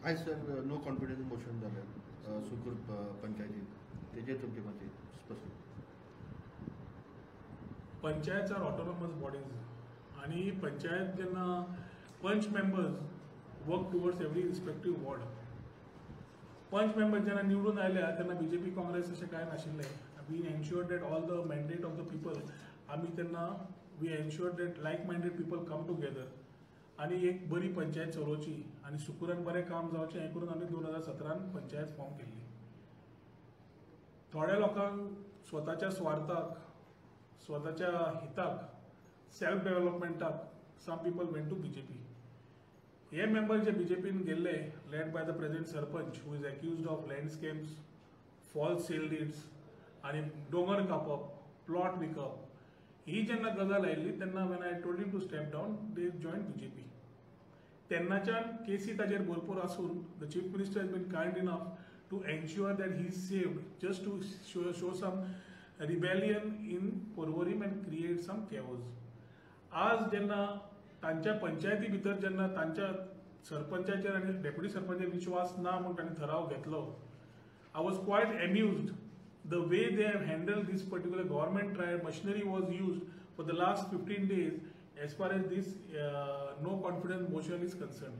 आज sir no confidence motion जालें सुकूर पंचायतीन तेजेर तुमचें मातशें स्पश्ट. पंचायत आर ऑटोनॉमस बॉडीज आणि पंचायत जेन्ना panch members work towards every respective ward. Panch members जेन्ना निवडून आयल्या तेन्ना बीजेपी काँग्रेस अशें कांय नाशिल्लें. We ensured that all the mandate of the people आमी तेन्ना we ensured that like minded people come together आणि एक बरी पंचायत चलोवची आणि सुकुरान बरें काम जावचें हें करून आमी 2017 पंचायत फॉर्म केल्ली. थोड्या लोकांक स्वताच्या स्वार्थाक स्वताच्या हिताक सेल्फ डेव्हलपमेंटाक some people went to BJP. हे मेंबर जे बीजेपीन गेल्ले led by the present sarpanch who is accused of landscapes false sale deeds आणि दोंगर कापप प्लॉट विकप. ही जेन्ना गजाल आयिल्ली तेन्ना when I told him to step down they join BJP. तेन्नाच्यान केसी ताजेर भरपूर आसून the chief minister has been kind enough to ensure that he is saved just to show some rebellion in Porvorim and create some chaos. आज जेन्ना तांच्या पंचायती भितर जेन्ना तांच्या सरपंचाचेर आनी डेप्युटी सरपंचाचेर विश्वास ना म्हणून तांणी ठराव घेतलो. I was quite amused the way they have handled this particular government trial machinery was used for the last 15 days as far as this no confidence motion is concerned.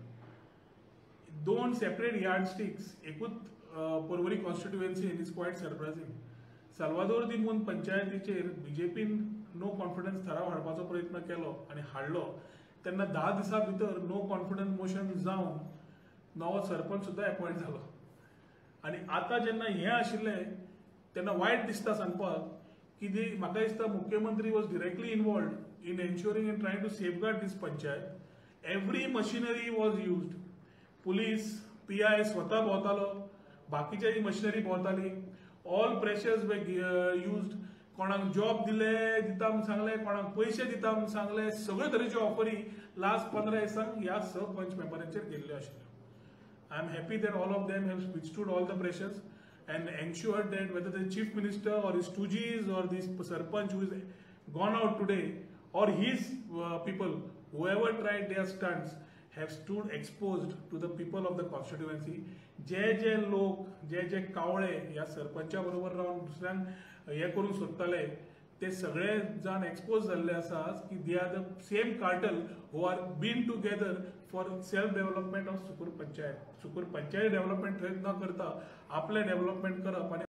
Doन separate yardsticks एकूच Porvorim constituency is quite surprising. Salvador do Mundo पंचायतीचेर बीजेपीन no confidence ठराव हाडपाचो प्रयत्न केलो आनी हाडलो तेन्ना 10 दिसां भितर नो कॉन्फिडन्स मोशन जावन नवो सरपंच सुद्दां अपॉयंट जालो. आनी आतां जेन्ना हें आशिल्लें तेन्ना वायट दिसता सांगपाक की म्हाका दिसता मुख्यमंत्री was directly involved in ensuring and trying to safeguard this panchayat. Every machinery was used. Police PI स्वता भोंवतालो, बाकीची मशिनरी भोंवताली. All pressures were used. कोणाक जॉब दिता म्हूण सांगले, कोणाक पयशे दिता म्हूण सांगले. सगळे तरेच्यो ऑफरी लास्ट 15 दिसांक ह्या स पंच मेंबरांचेर गेल्ल्यो आशिल्ल्यो. I am happy that all of them have withstood all the pressures and ensured that whether the chief minister or his stooges or this sarpanch who is gone out today or his people, whoever tried their stunts, have stood exposed to the people of the constituency. जे लोक जे कावळे ह्या सरपंचा बरोबर रावन दुसऱ्यांक हे करून सोदताले ते सगळे जाण एक्सपोज जाल्ले आसात की they are the same cartel who are been together for self development of Sukur panchayat. Sukur panchayat development न करता आपले डेव्हलपमेंट करप. आणि